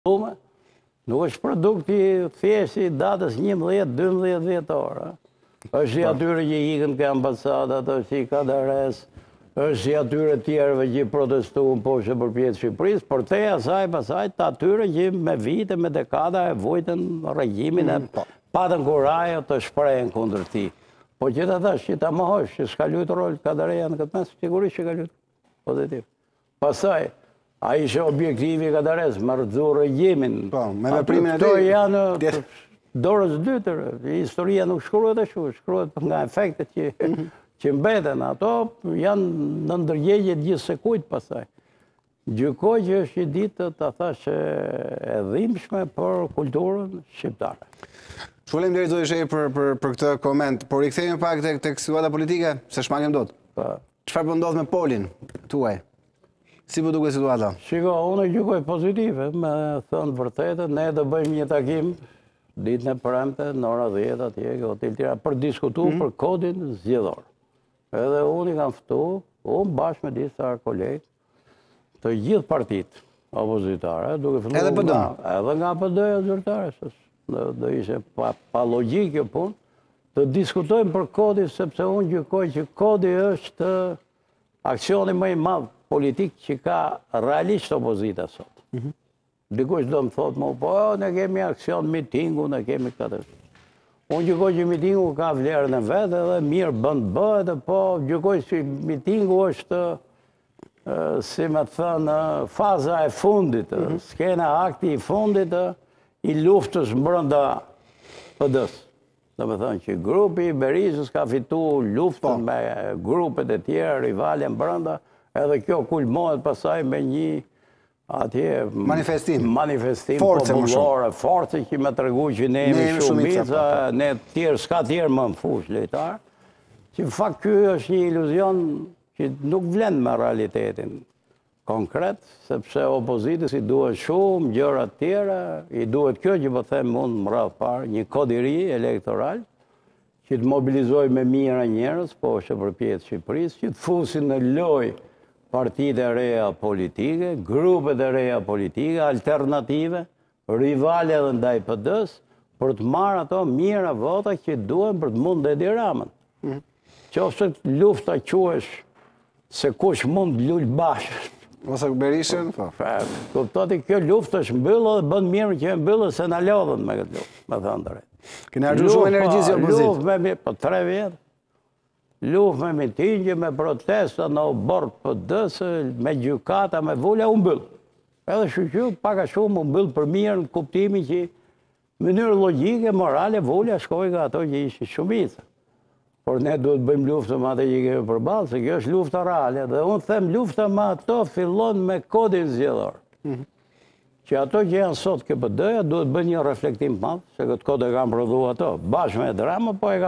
Nuk është produkti thjesht i datës 11-12 dhjetor. Është i atyre që ikën ke ambasadat, është i Kadares, është i atyre tjerëve që protestuan poshtë përpjet Shqipërisë, për te asaj pasaj të atyre që me vite, me dekada e vujtën regjimin e patën kurajo të shprehen kundër ti. Po që të thash që ta mohosh që s'ka luajtur rol Kadareja në këtë mes, sigurisht që ka luajtur pozitiv. Pastaj a ishe objektivi Kadares, më rëdzu regjimin. Këto janë dorës dytër. Historia nuk shkruhet ashtu, shkruhet nga efektet që mbeten. Ato janë në ndërgjegje gjithë sekujt pasaj. Gjykoj që është i ditë të thash e dhimbshme për kulturën shqiptare. Shulem deri zoti Shej për këtë koment, por i kthehemi pak tek situata politike, se shmangem dot. Çfarë po ndodh me Polin tuaj? Si po duket situata? Shiko, unë e gjykoj pozitive, me thënë vërtetën, ne do bëjmë një takim ditën e premte në ora 10 atje ke Hotel Tira për diskutu për kodin zgjedhor. Edhe unë i kam ftu, unë bashkë me disa kolegë të gjithë partitë opozitare, duke filluar edhe PD. Edhe nga PD-ja zyrtare, do ishe pa logjik kjo punë, të diskutojmë për kodin sepse unë gjykoj që kodi është aksioni më i madh politik që ka realisht opozita sot. Dikush do më thotë, po, ne kemi aksion mitingu, ne kemi këtë. Unë gjykoj që mitingu ka vlerën e vetë edhe mirë bëhet, po gjykoj që mitingu është, si me thënë, faza e fundit, skena akti i fundit i luftës brenda PD-s. Do me thënë që grupi i Berisës ka fitu luftën me grupet e tjera, rivalen brenda, edhe kjo kulmohet pasaj me një atje manifestim popullore, force që me të regu që ne jemi shumica, ne tjerë, s'ka tjerë më në fush lejtar, që në fakt kjo është një iluzion që nuk vlen me realitetin konkret, sepse opozitës i duhet shumë gjëra tjera, i duhet kjo që po them unë më radhë parë, një kod i ri elektoral, që të mobilizoj me mira njerëz, po është përpjet Shqipërisë, që të fusin në loj partitë e reja politike, grupet e reja politike, alternative, rivale dhe ndaj PD-s, për të marrë ato mira vota që duhen për të mund dhe Edi Ramën. Qofse lufta quhesh se kush mund lull bashkë. Ose Berishën? Kuptoti kjo luftë është mbyllë dhe bënd mirë që e mbyllë se në lodhën me këtë luftë, me thënë të rejtë. Këne argju shumë energjisë i opozit? Luftë me 3 vjetë. Luftë me mitingje, me protesta në bord PD-s, me gjykata, me vulla, u mbyllë. Edhe shqyqy, paka shumë u mbyllë për mirë në kuptimi që mënyrë logjike, morale, vulla, shkoj ka ato që ishë shumica. Por ne duhet bëjmë luftë me atë që kemi përballë, se kjo është lufta reale. Dhe unë them lufta me ato fillon me kodin zgjedhor. Që ato që janë sot KPD-ja duhet bëjnë një reflektim madh, se këtë kod e kanë prodhuar ato. Bashkë me Edi Ramën, po e kanë